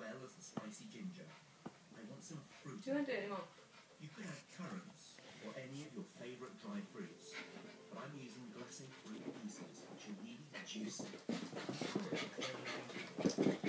well as the spicy ginger. I want some fruit. Do you want to do it anymore? You could add currants or any of your favourite dried fruits, but I'm using glacé fruit pieces, which are really juicy.